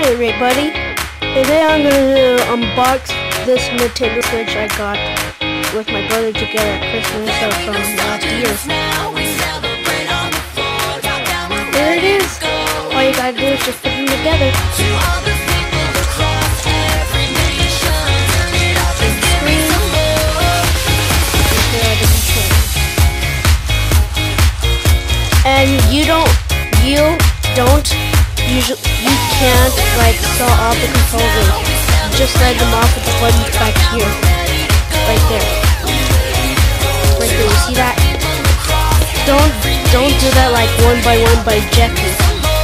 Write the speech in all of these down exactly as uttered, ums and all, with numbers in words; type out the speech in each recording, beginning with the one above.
Hey everybody, today I'm going to unbox this Nintendo Switch I got with my brother together at Christmas uh, from last year. There it is. All you gotta do is just put them together. And you don't, you don't usually, you can't like saw off the controllers. Just slide them off with the buttons back here, right there, right there. You see that? Don't, don't do that like one by one by ejecting.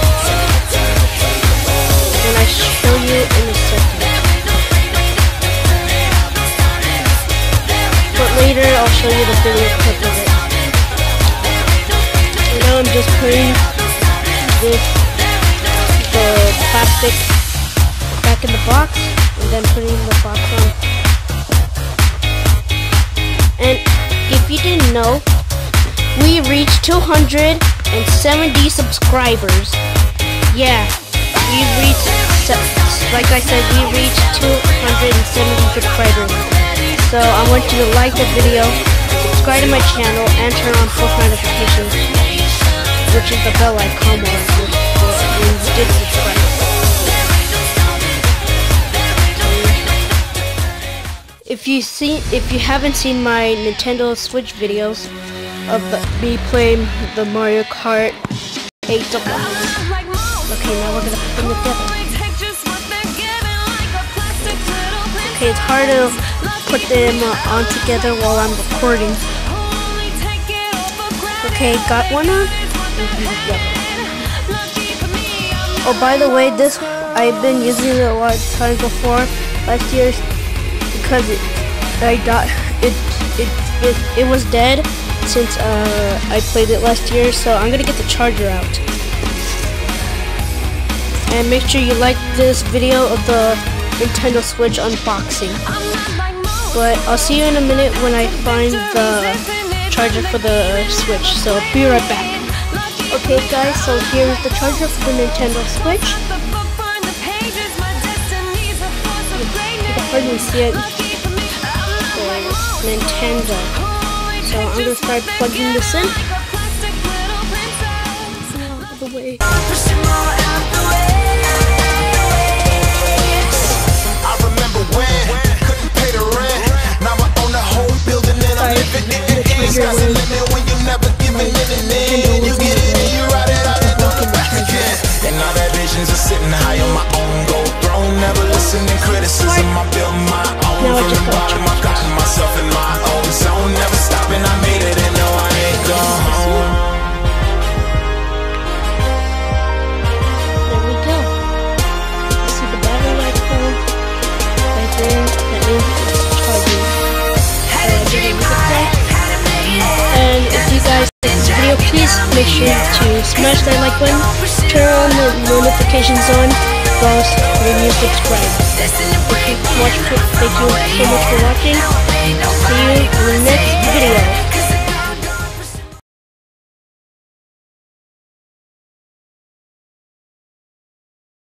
And I show you in a second. But later I'll show you the video clip of it. Now I'm just putting this, the plastic back in the box, and then putting the box on. And if you didn't know, we reached two hundred seventy subscribers. Yeah, we reached, like I said, we reached two hundred seventy subscribers. So I want you to like the video, subscribe to my channel, and turn on post notifications, which is the bell icon when you did subscribe. If you see, if you haven't seen my Nintendo Switch videos of the, me playing the Mario Kart eight Deluxe. Okay, now we're gonna put them together. Okay, it's hard to put them uh, on together while I'm recording. Okay, got one on? Yep. Oh, by the way, this I've been using it a lot of times before last year because it I got it it it, it was dead since uh, I played it last year. So I'm gonna get the charger out. And make sure you like this video of the Nintendo Switch unboxing. But I'll see you in a minute when I find the charger for the Switch. So be right back. Okay guys, so here's the charger for the Nintendo Switch. You can hardly see it. There's Nintendo. So I'm gonna start plugging this in. Out of the way. I remember when couldn't pay the rent. Now I own the whole building and I'm living in it. It's got a limit when you never give me anything. You get it and you ride it out and do it back again. And all that visions are sitting high on my own gold throne. Never listening criticism. I build my own from the bottom. I got myself in my own zone. Never stopping. I made it and no, I ain't gone home. There we go. See the battery light phone right there. That means it's charging. And if you guys like this video, please make sure to smash that like button, turn on the notifications on, plus review, subscribe. Thank you so much for watching. See you in the next video.